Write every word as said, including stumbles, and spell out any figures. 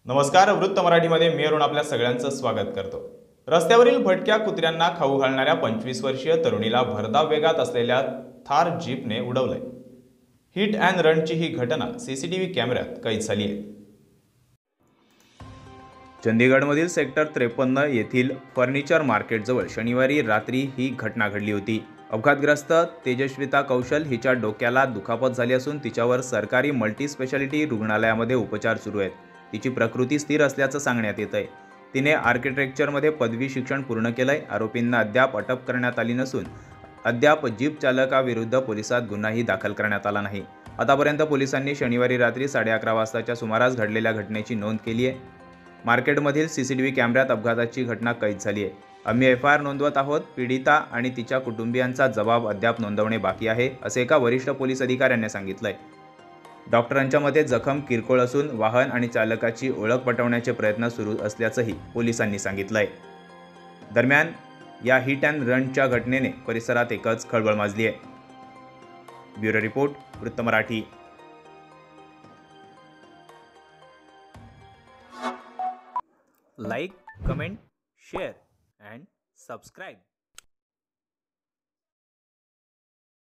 नमस्कार, वृत्त मराठीमध्ये मी अरुण आपल्या सगळ्यांचं स्वागत करतो। रस्त्यावरील भटक्या कुत्र्यांना खाऊ घालणाऱ्या पंचवीस वर्षीय तरुणीला भरधाव वेगात असलेल्या थार जीपने उडवलंय। हिट अँड रनची ही घटना सीसीटीव्ही कॅमेऱ्यात कैद झाली आहे। चंदीगडमधील सेक्टर त्रेपन्न येथील फर्निचर मार्केटजवळ शनिवारी रात्री ही घटना घडली होती। अपघातग्रस्त तेजस्विता कौशल हिच्या डोक्याला दुखापत झाली असून तिच्यावर सरकारी मल्टी स्पेशालिटी रुग्णालयामध्ये उपचार सुरू आहेत। तिची प्रकृती स्थिर असल्याचं सांगण्यात येत आहे। तिने आर्किटेक्चरमध्ये पदवी शिक्षण पूर्ण केलंय। आरोपींना अद्याप अटक करण्यात आली नसून अद्याप जीप चालकाविरुद्ध पोलिसात गुन्हाही दाखल करण्यात आला नाही। आतापर्यंत पोलिसांनी शनिवारी रात्री साडे अकरा वाजताच्या सुमारास घडलेल्या घटनेची नोंद केली आहे। मार्केटमधील सीसीटीव्ही कॅमेऱ्यात अपघाताची घटना कैद झाली आहे। आम्ही एफ आय आर नोंदवत आहोत। पीडिता आणि तिच्या कुटुंबियांचा जबाब अद्याप नोंदवणे बाकी आहे, असे एका वरिष्ठ पोलीस अधिकाऱ्याने सांगितलंय। डॉक्टरांच्या मते जखम किरकोळ असून वाहन आणि चालकाची ओळख पटवण्याचे प्रयत्न सुरू असल्याचंही पोलिसांनी सांगितलंय। दरम्यान या हिट अँड रनच्या घटनेने परिसरात एकच खळबळ माजली आहे। Bureau report, Vritta Marathi. Like, comment, share and subscribe.